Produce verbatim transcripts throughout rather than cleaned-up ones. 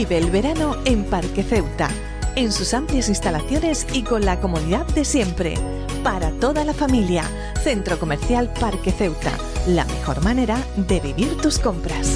Vive el verano en Parque Ceuta, en sus amplias instalaciones y con la comodidad de siempre. Para toda la familia, Centro Comercial Parque Ceuta, la mejor manera de vivir tus compras.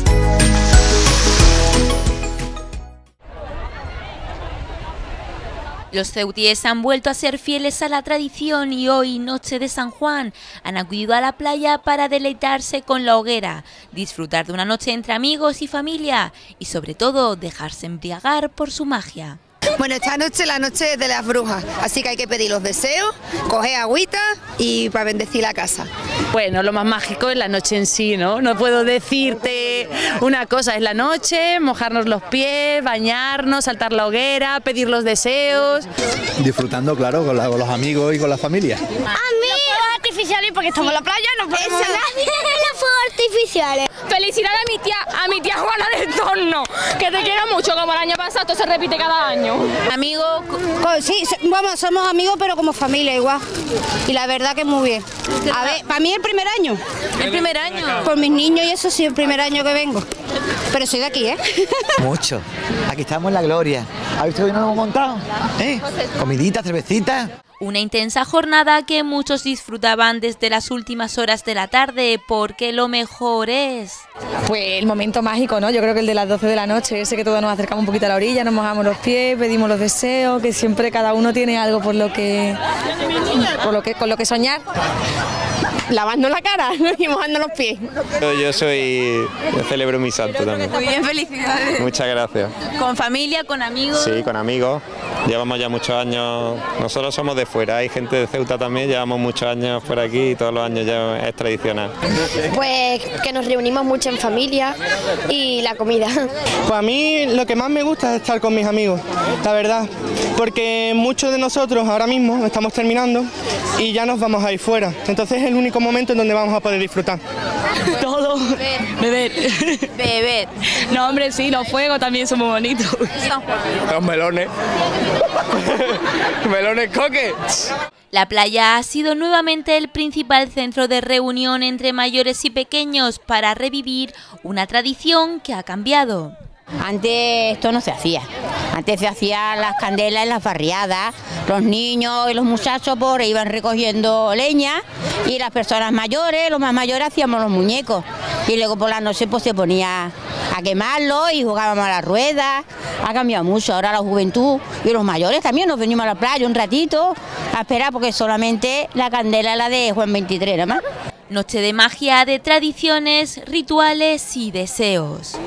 Los ceutíes han vuelto a ser fieles a la tradición y hoy, noche de San Juan, han acudido a la playa para deleitarse con la hoguera, disfrutar de una noche entre amigos y familia y sobre todo dejarse embriagar por su magia. Bueno, esta noche es la noche de las brujas, así que hay que pedir los deseos, coger agüita y para bendecir la casa. Bueno, lo más mágico es la noche en sí, ¿no? No puedo decirte una cosa, es la noche, mojarnos los pies, bañarnos, saltar la hoguera, pedir los deseos. Disfrutando, claro, con, la, con los amigos y con la familia. A mí los fuegos artificiales porque estamos en la playa, no podemos... Eso, los fuegos artificiales. Felicidad a mi tía, a mi tía Juana del Torno, que te quiero mucho, como el año pasado, esto se repite cada año. Amigos, sí, vamos, somos amigos pero como familia igual. Y la verdad que muy bien. A ver, para mí el primer año. ¿El primer año? Por mis niños y eso sí, el primer año que vengo. Pero soy de aquí, ¿eh? Mucho. Aquí estamos en la gloria. ¿Ha visto que no nos hemos montado? ¿Eh? Comidita, cervecita. Una intensa jornada que muchos disfrutaban desde las últimas horas de la tarde, porque lo mejor es... Pues el momento mágico, ¿no? Yo creo que el de las doce de la noche, ese que todos nos acercamos un poquito a la orilla, nos mojamos los pies, pedimos los deseos, que siempre cada uno tiene algo por lo que, por lo que, con lo que soñar. Lavando la cara y mojando los pies. Yo soy, yo celebro mi santo también. Muy bien, felicidades. Muchas gracias. ¿Con familia, con amigos? Sí, con amigos. Llevamos ya muchos años, nosotros somos de fuera, hay gente de Ceuta también, llevamos muchos años por aquí y todos los años ya es tradicional. Pues que nos reunimos mucho en familia y la comida. Pues a mí lo que más me gusta es estar con mis amigos, la verdad, porque muchos de nosotros ahora mismo estamos terminando y ya nos vamos a ir fuera, entonces es el único momento en donde vamos a poder disfrutar. Todo. Beber. Beber. No, hombre, sí, los fuegos también son muy bonitos. Los melones. Melones coque. La playa ha sido nuevamente el principal centro de reunión entre mayores y pequeños para revivir una tradición que ha cambiado. Antes esto no se hacía, antes se hacían las candelas en las barriadas, los niños y los muchachos por ahí iban recogiendo leña y las personas mayores, los más mayores hacíamos los muñecos y luego por la noche pues se ponía a quemarlos y jugábamos a la rueda. Ha cambiado mucho, ahora la juventud y los mayores también nos venimos a la playa un ratito a esperar porque solamente la candela es la de Juan veintitrés nada más. Noche de magia, de tradiciones, rituales y deseos.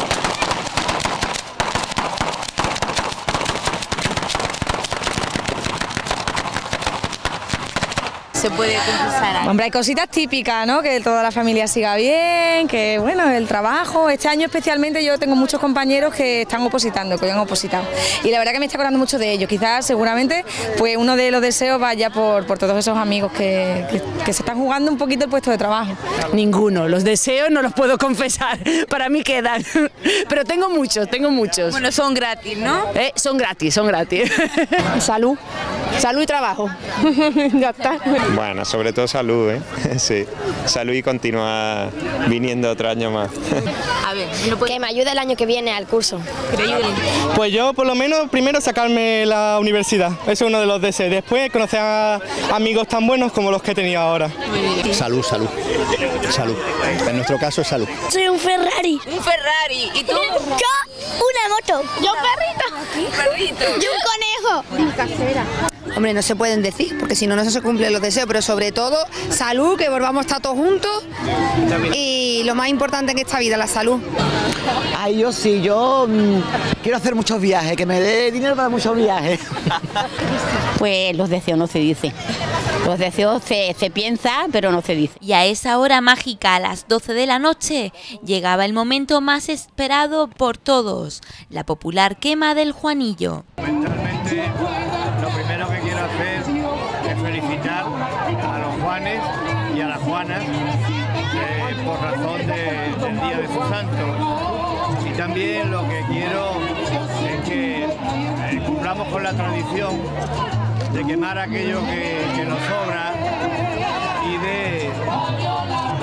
Se puede confesar algo. Hombre, hay cositas típicas, ¿no? Que toda la familia siga bien, que bueno, el trabajo. Este año especialmente yo tengo muchos compañeros que están opositando, que hoy han opositado. Y la verdad que me está acordando mucho de ellos. Quizás, seguramente, pues uno de los deseos vaya por, por todos esos amigos que, que, que se están jugando un poquito el puesto de trabajo. Ninguno, los deseos no los puedo confesar, para mí quedan. Pero tengo muchos, tengo muchos. Bueno, son gratis, ¿no? Eh, son gratis, son gratis. Salud, salud y trabajo. Ya está. Bueno, sobre todo salud, ¿eh? Sí, salud y continuar viniendo otro año más. A ver, ¿no puede... Que me ayude el año que viene al curso. Pues yo por lo menos primero sacarme la universidad, eso es uno de los deseos, después conocer a amigos tan buenos como los que he tenido ahora. Salud, salud, salud. En nuestro caso es salud. Soy un Ferrari. Un Ferrari. ¿Y tú? Yo una moto. Yo un perrito. Un perrito. Yo un conejo. Una casera. Hombre, no se pueden decir, porque si no, no se cumplen los deseos, pero sobre todo salud, que volvamos a estar todos juntos y lo más importante en esta vida, la salud. Ay, yo sí, yo mmm, quiero hacer muchos viajes, que me dé dinero para muchos viajes. Pues los deseos no se dicen, los deseos se, se piensan, pero no se dicen. Y a esa hora mágica, a las doce de la noche, llegaba el momento más esperado por todos, la popular quema del Juanillo. Mentalmente, lo primero que quiero hacer es felicitar a los Juanes y a las Juanas eh, por razón de, del día de su santo. Y también lo que quiero es que eh, cumplamos con la tradición de quemar aquello que, que nos sobra y de solicitar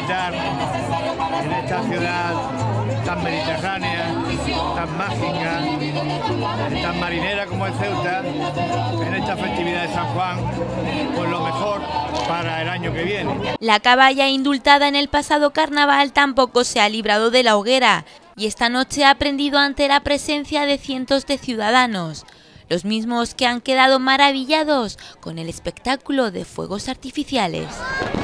felicitar en esta ciudad tan mediterránea, tan mágica, tan marinera como es Ceuta, en esta festividad de San Juan, pues lo mejor para el año que viene. La caballa indultada en el pasado carnaval tampoco se ha librado de la hoguera y esta noche ha prendido ante la presencia de cientos de ciudadanos, los mismos que han quedado maravillados con el espectáculo de fuegos artificiales.